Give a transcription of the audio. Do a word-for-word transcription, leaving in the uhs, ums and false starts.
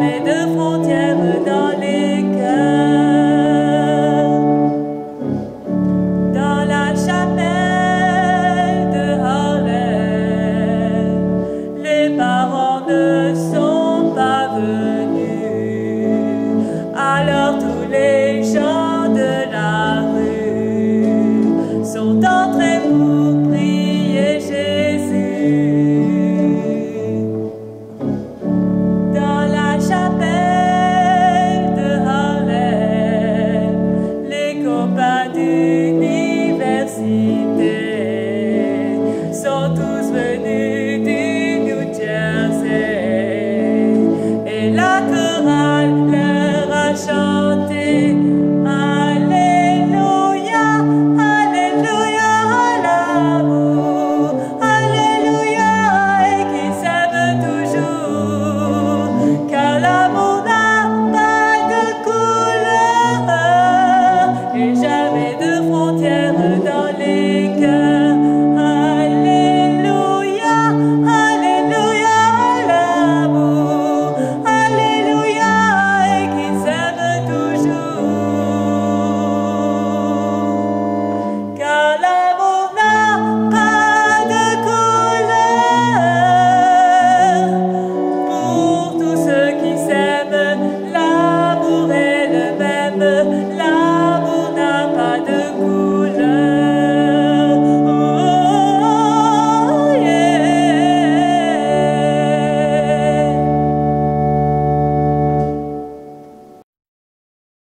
fait de frontières dans les cœurs. Dans la chapelle de Harlem, les parents ne sont pas venus. Alors tous les gens de la rue sont entrés pour prier Jésus. Dans la chapelle de Harlem, les copains d'université sont tous venus du New Jersey et la chorale leur a chanté.